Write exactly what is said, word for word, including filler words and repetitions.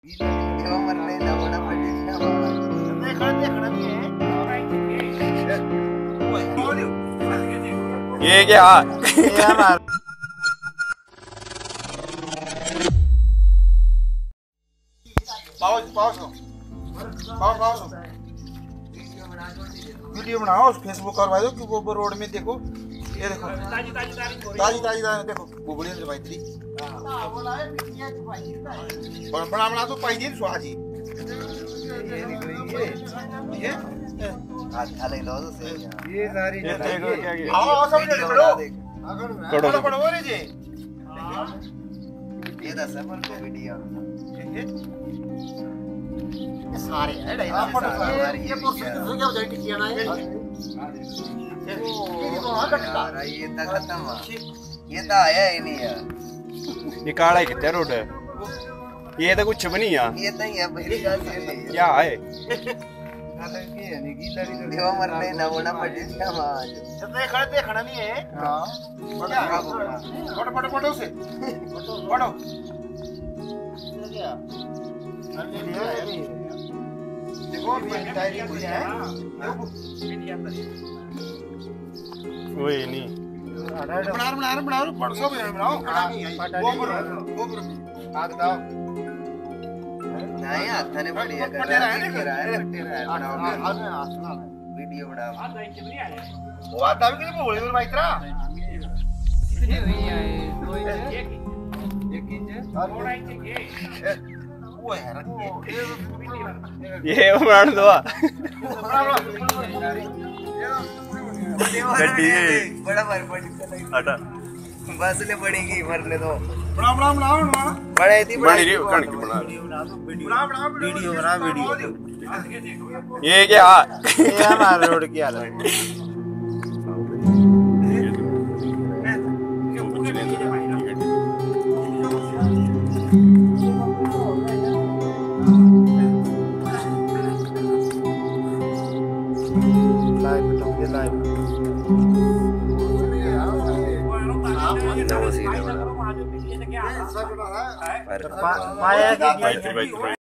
ये क्या पाउस पाउस पाउस पाउस वीडियो बनाओ फेसबुक करवा दो कि वो रोड में देखो ये देखो ताजी ताजी ताजी ताजी देखो बुबड़ी ने भाई तेरी बड़ा बड़ा बड़ा तो पाई दिन सुहा जी ये निकली ये ये हाथ ले लो से ये सारी आओ आओ सब करो करो करो रे जी ये दस है पर वीडियो ये सारे है डायनामिक ये पोर्शन हो गया जाए टिकिया ना ये यार ये तो खत्म है ये तो आया ही नहीं यार ये काला है कितना रोड है ये तो कुछ भी नहीं है ये तो है पहली बात ये क्या है अलग की है नहीं गीला नहीं देवा मरने ना होना पड़े क्या मां जब ये खड़े देखना नहीं है हां फोटो फोटो फोटो से फोटो क्या देखो डायरी हुई है वही नहीं बना बना बना परसों भी बनाओ वो वो हाथ दाओ नहीं हाथ ने बढ़िया कर रहा है पट्टे रहा है वीडियो बना वो आता भी नहीं बोले भाई तेरा कितनी हुई है दो इंच एक इंच और थोड़ा इंच वो है ये बना दो बड़ा मर पड़ी हटा बस ले पड़ेगी मरने दो बड़ा बड़ा बना बना बड़ा इतनी बना रही हो कण की बना बना वीडियो बना वीडियो ये क्या ये हमारे रोड की हालत लाइव तो ये लाइव नमस्ते पाया की